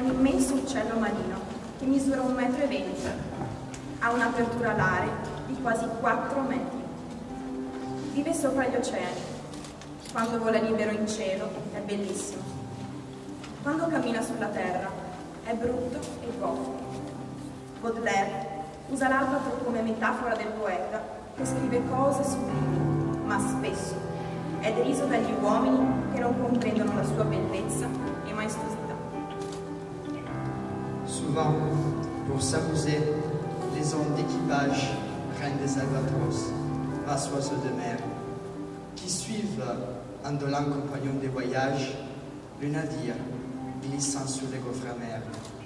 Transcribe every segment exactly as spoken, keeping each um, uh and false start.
immenso uccello marino che misura un metro e venti. Ha un'apertura alare di quasi quattro metri. Vive sopra gli oceani. Quando vola libero in cielo è bellissimo. Quando cammina sulla terra è brutto e goffo. Baudelaire usa l'albatro come metafora del poeta che scrive cose sublimi, ma spesso è deriso dagli uomini che non comprendono la sua bellezza e maestosità. Souvent, pour s'amuser, les hommes d'équipage prennent des albatros, races oiseaux de mer, qui suivent, indolents compagnons des voyages, le navire glissant sur les gaufres amers.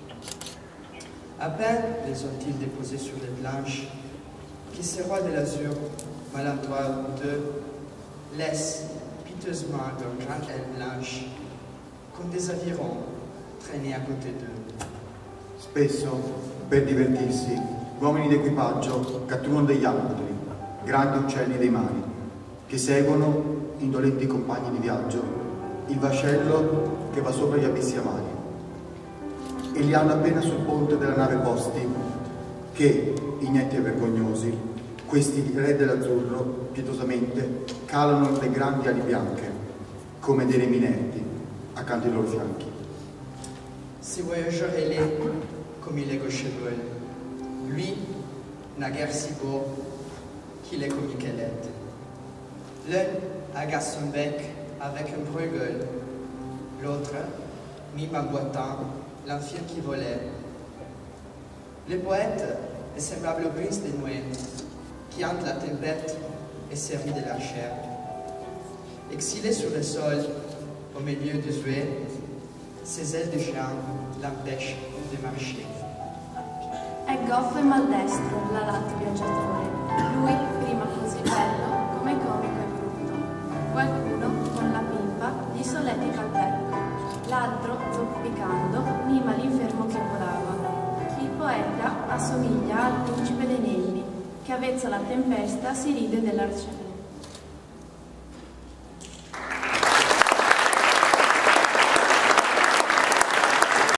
À peine les ont-ils déposés sur les planches, que ces rois de l'azur, maladroits d'eux, laissent piteusement leurs grandes ailes blanches, comme des avirons traînés à côté d'eux. Spesso, per divertirsi, uomini d'equipaggio catturano degli albatri, grandi uccelli dei mari, che seguono, indolenti compagni di viaggio, il vascello che va sopra gli abissi amari. E li hanno appena sul ponte della nave posti, che, ignetti e vergognosi, questi re dell'azzurro, pietosamente, calano le grandi ali bianche, come dei remi inerti, accanto ai loro fianchi. Ces voyageurs ailés, comme il est gaucheveux, lui, n'a guère si beau qu'il est comme Michelet. L'un agace son bec avec un brûle-gueule, l'autre mime en boitant l'amphire qui volait. Le poète est semblable au brise des nuées qui hante la tempête et serrit de la chair. Exilé sur le sol, au milieu des huées, ses ailes de géant l'empêchent de marcher. È goffo e maldestro l'alato viaggiatore, lui prima così bello come comico e brutto. Qualcuno con la pipa gli solletica il petto, l'altro, zoppicando, mima l'infermo che volava. Il poeta assomiglia al principe dei Nelli, che avvezza alla tempesta si ride dell'arciere.